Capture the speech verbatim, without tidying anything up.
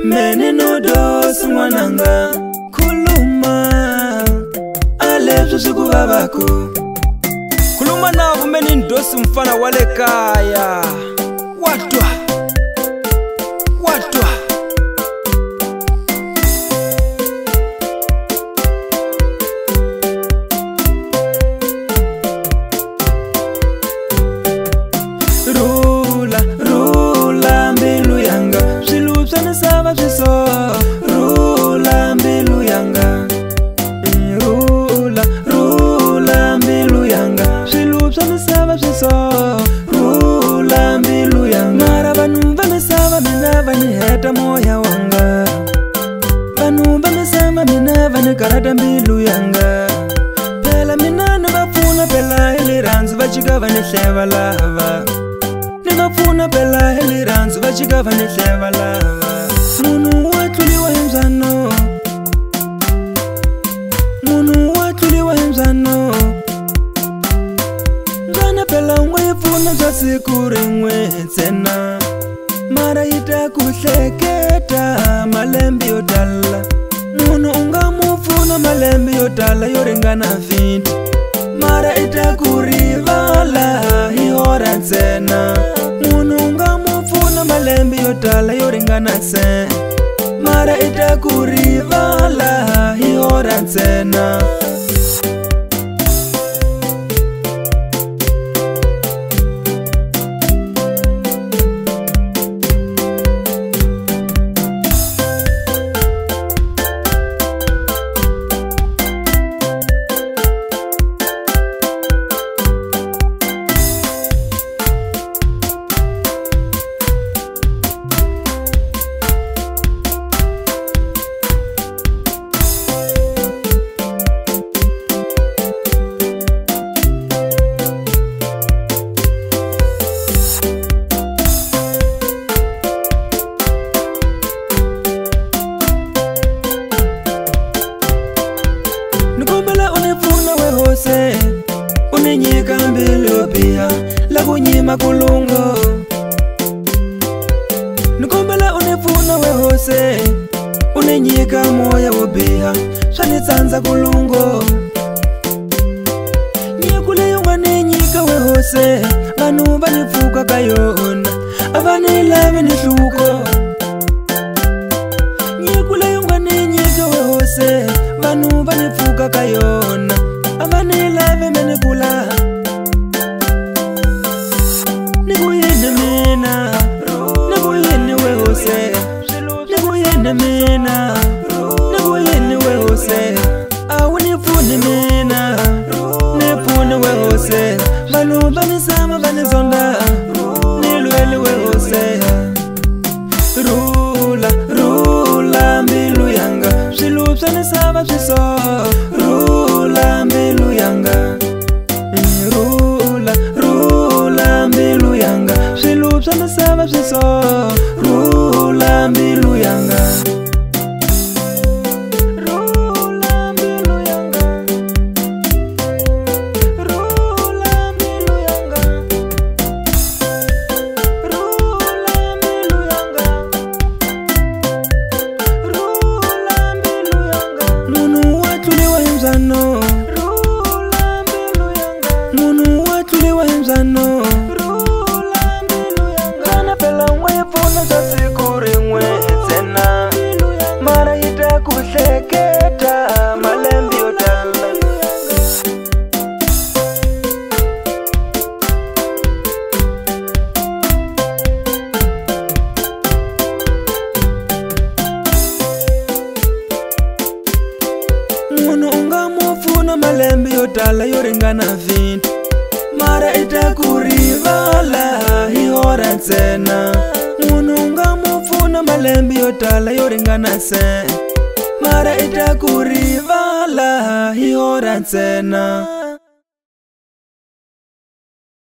Mene no dosi mwananga kuluma alevyo sikuvavako kuluma navo meni ndosi mfana wale kaya watwa watwa rula rula mbilu yanga swilupsa ni sava swiso rula mbilu yanga rula rula mbilu yanga swilupsa ni sava swiso rula mbilu yanga mara vanhu va misava mina va ni heta moya wanga vanhu va misava mina va ni karata mbilu yanga phela mina ni va pfuna phela hi lirhandzu va chika va ni hleva lava ni va pfuna phela hi lirhandzu va chika va ni hleva lava munhu wa tluliwa hi mbyano munhu wa tluliwa hi mbyano mbyana phela u nga yi pfuna bya siku rin'we ntsena mara yi ta ku hleketa malembe yo tala munhu u nga mu pfuna malembe yo tala yo ringana fifty mara i ta ku rivala hi hora ntsena munhu u nga mu pfuna malembe yo tala yo ringana se mara i ta ku rivala hi hora ntsena uninyika mbilu yo biha la ku nyima kulungo nikombela unipfuna we hose uninyika moya wo biha swa ni tsandza kulungo nyiku leyi u nga ni nyika we hose vanhu va ni pfuka ka yona a va ni lavi ni hluko nyiku leyi u nga ni nyika we hose vanhu va ni pfuka ka yona avani lave mene kula nikuyene mina nikuyene we hose nikuyene mina nikuyene we hose awunipfuni mina nipfuni we hose vanhu vanisama vanisonda nilweli we hose rula rula mbilu yanga swilupsa ni sava swiso rula mbilu yanga rula rula mbilu yanga swilupsa ni sava swiso rula mbilu yanga rula mbilu yanga rula mbilu yanga rula mbilu yanga rula mbilu yanga munhu wa tluliwa hi mbyano rula mbilu yanga munhu wa tluliwa hi mbyano rula mbilu yanga kana phela u nga yi pfuna bya siku rin'we ntsena mara yi ta ku hleketa malembe yo tala munhu u nga mu pfuna malembe yo tala yo ringana fifty mara i ta ku rivala hi hora ntsena munhu u nga mu pfuna malembe yo tala yo ringana se mara i ta ku rivala hi hora ntsena